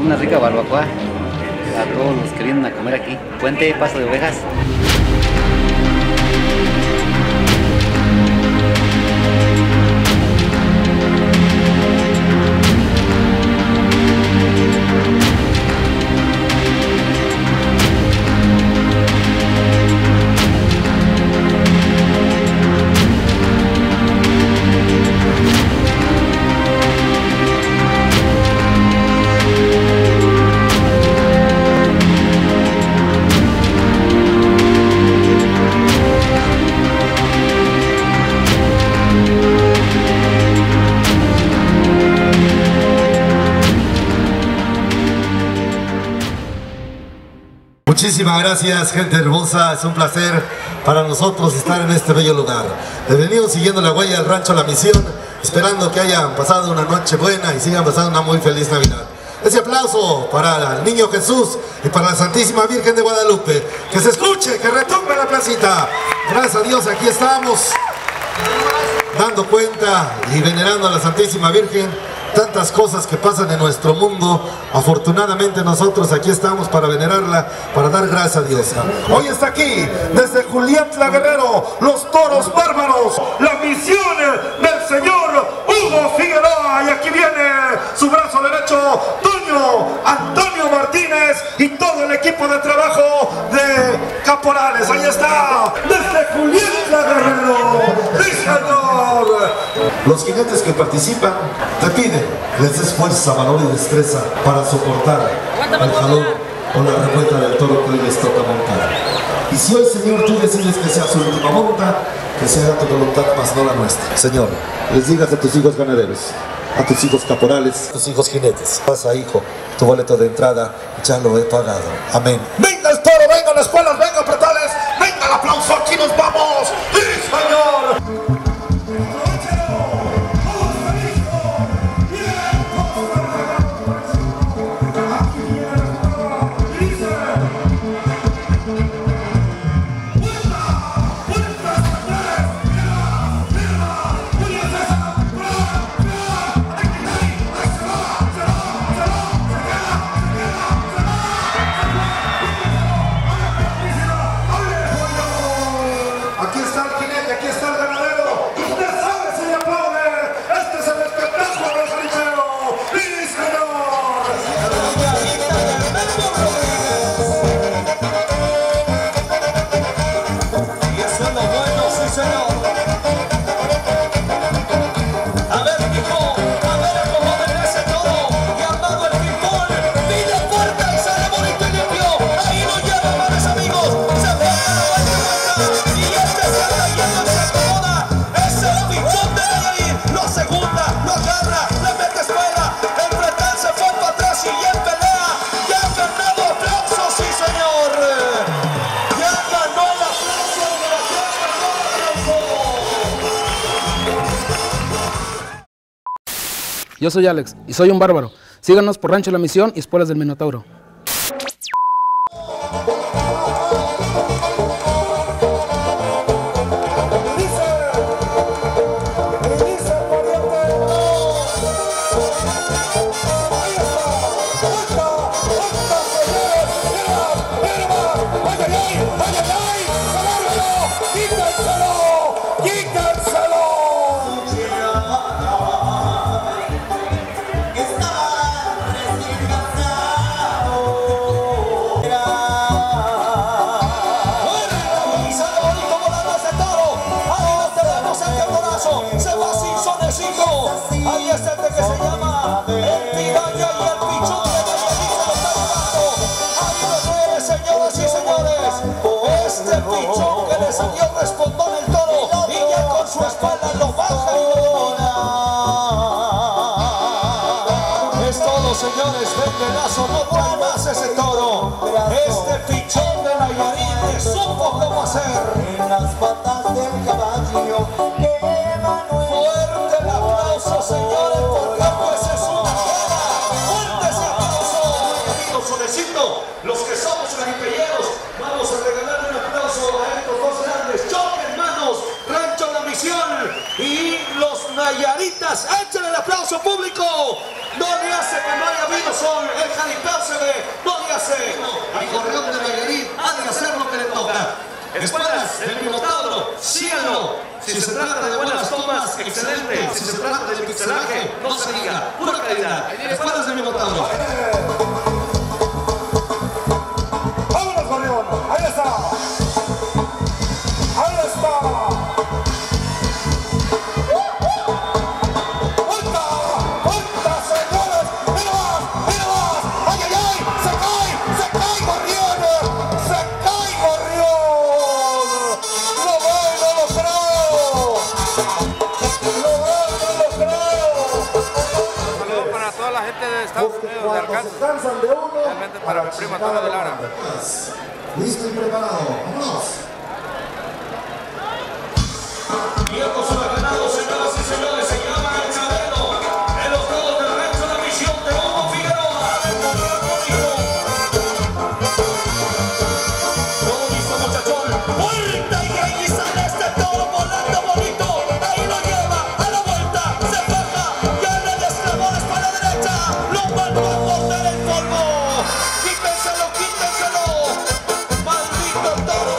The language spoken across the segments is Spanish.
una rica barbacoa a todos los que vienen a comer aquí. Puente Paso de Ovejas. Muchísimas gracias, gente hermosa, es un placer para nosotros estar en este bello lugar. He venido siguiendo la huella del rancho La Misión, esperando que hayan pasado una noche buena y sigan pasando una muy feliz Navidad. Ese aplauso para el Niño Jesús y para la Santísima Virgen de Guadalupe. Que se escuche, que retumbe la placita. Gracias a Dios, aquí estamos dando cuenta y venerando a la Santísima Virgen. Tantas cosas que pasan en nuestro mundo, afortunadamente nosotros aquí estamos para venerarla, para dar gracias a Dios. Hoy está aquí, desde Juliantla Guerrero, los toros bárbaros, la misión del señor Hugo Figueroa, y aquí viene su brazo derecho, Antonio Martínez, y todo el equipo de trabajo de Caporales. Ahí está, desde Juliantla Guerrero, ¡sí, señor! Los jinetes que participan te piden les des fuerza, valor y destreza para soportar el jalón o la revuelta del toro que hoy les toca montar. Y si hoy, Señor, tú decides que sea su última monta, que sea tu voluntad más no la nuestra. Señor, les digas a tus hijos ganaderos, a tus hijos caporales, a tus hijos jinetes: pasa, hijo, tu boleto de entrada ya lo he pagado. Amén. ¡Venga el toro, venga las escuelas, venga pretales, venga el aplauso, aquí nos vamos! ¡Sí, señor! Yo soy Alex y soy un bárbaro. Síganos por Rancho La Misión y Espuelas del Minotauro. Ahí está este que se llama el Piraña y el Pichón de Nayarit, se lo está llevando. Ahí lo tiene, señoras y señores. Este Pichón que le salió respondón el toro y ya con su espalda lo baja y lo domina. Es todo, señores, vendenazo, no trae más ese toro. Este Pichón de Nayarit le supo cómo hacer. En las patas del caballo. Fuerte el aplauso, señores, porque pues es una guerra. Fuerte ese aplauso. Amigos, Solecito, los que somos jaripelleros, vamos a regalarle un aplauso a estos dos grandes. Choque, hermanos, Rancho La Misión y los Nayaritas. ¡Échale el aplauso, público! no le hace que no haya habido sol, el jaripeo se ve, no le hace. Al Gorrión de Nayarit ha de hacer lo que le toca. Escuelas del Minotauro, síganlo. Si se trata de buenas tomas, excelente. Si se trata del pixelaje, no se diga, pura calidad. Escuelas del Minotauro. ¡Vámonos, Gorrión! ¡Ahí está! ¡Ahí está! Estados Unidos, de Arkansas, realmente para mi prima Antonio de Lara. Listo y preparado, vámonos. Y estos son los ganados, señoras y señores, se llaman el Chabelo, en los todos del Rancho La Misión de Hugo Figueroa. Todo listo, muchachón. Vuelta y ahí sale este toro volando bonito. Ahí lo lleva a la vuelta, se baja, ya le destrabó para la derecha. Lo mandó a botar el polvo. Quítenselo, quítenselo. Maldito toro.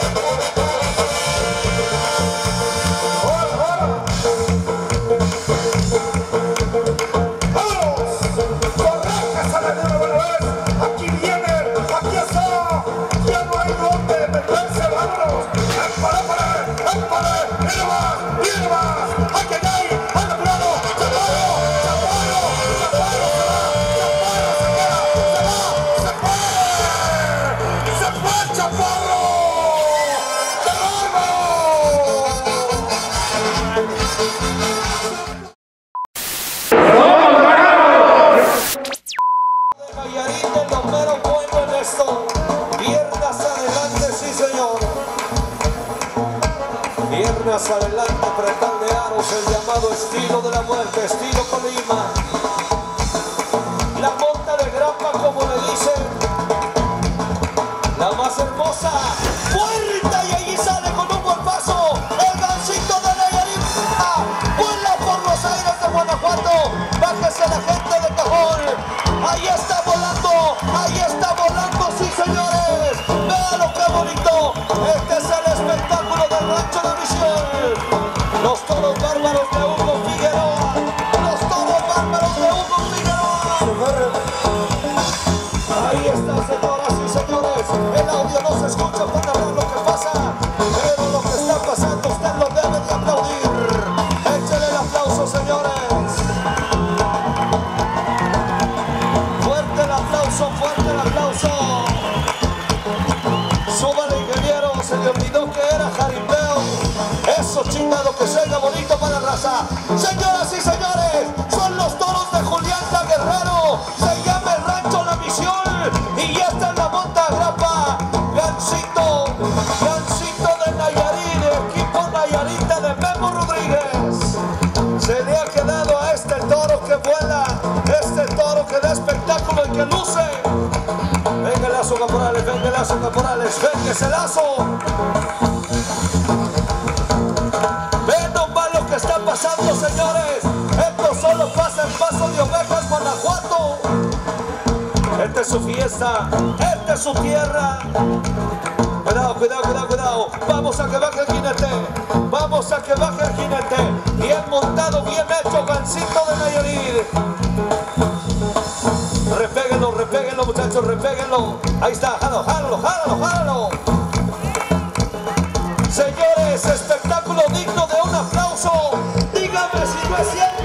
Piernas adelante, pretal de aros, el llamado estilo de la muerte, estilo Colima. La monta de grapa, como le dicen, la más hermosa. Vuelta y allí sale con un buen paso el gancito de Nayarit. Vuela por los aires de Guanajuato. Bájese la gente de Cajón. Ahí está volando, sí señores. Véalo qué bonito. Este es el espectáculo del Rancho La Misión. Los toros bárbaros de Hugo Figueroa. Los toros bárbaros de Hugo Figueroa. Ahí está, señoras y señores. El audio no se escucha para narrar lo que pasa, pero lo que está pasando usted lo debe de aplaudir. Échale el aplauso, señores. Fuerte el aplauso, fuerte el aplauso. Súbale, ingeniero, se le olvidó que era jaripeo. Eso, chingado, que se oiga bonito para la raza. Señoras y señores, son los toros de Julián La Guerrero. Se llama el Rancho La Misión y ya está en la monta grapa. Gancito de Nayarit, equipo Nayarita de Memo Rodríguez. Se le ha quedado a este toro que vuela, este toro que da espectáculo y que luce. Venga el lazo, caporales, venga el lazo, caporales, venga ese lazo. Ven nomás lo que está pasando, señores. Esto solo pasa en Paso de Ovejas, Guanajuato. Esta es su fiesta, esta es su tierra. Cuidado, cuidado, cuidado, cuidado. Vamos a que baje el jinete. Vamos a que baje el jinete. Bien montado, bien hecho, gancito de Nayarit. Repéguenlo, repéguenlo, muchachos, repéguenlo. Ahí está, jálalo, jálalo, jálalo, jálalo. Señores, espectáculo digno de un aplauso. Dígame si no es cierto.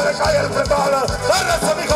le cae el fletal. Agárrese, mi